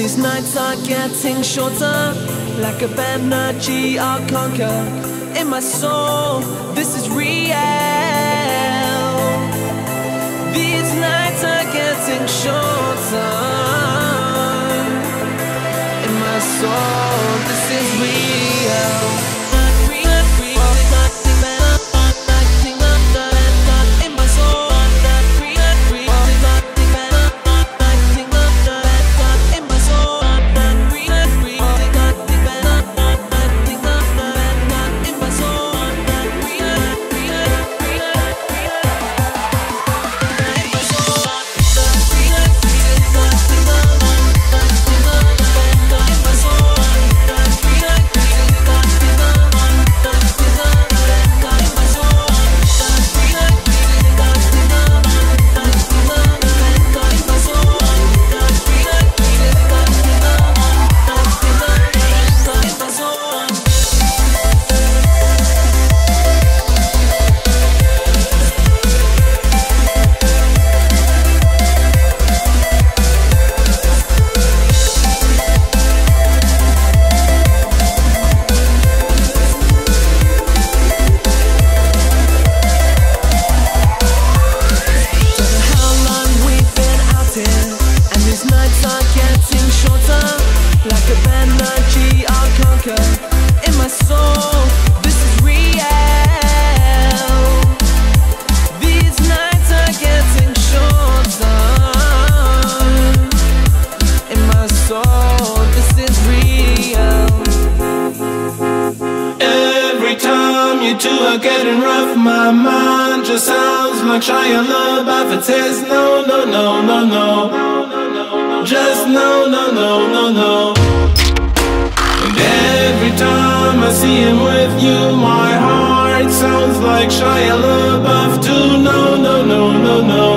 these nights are getting shorter. Lack of energy, I'll conquer. In my soul, this is real. These nights are getting shorter. In my soul, this is real. Getting rough, my mind just sounds like Shia LaBeouf. It says no, no, no, no, no, just no, no, no, no, no. And every time I see him with you, my heart sounds like Shia LaBeouf too. No, no, no, no, no.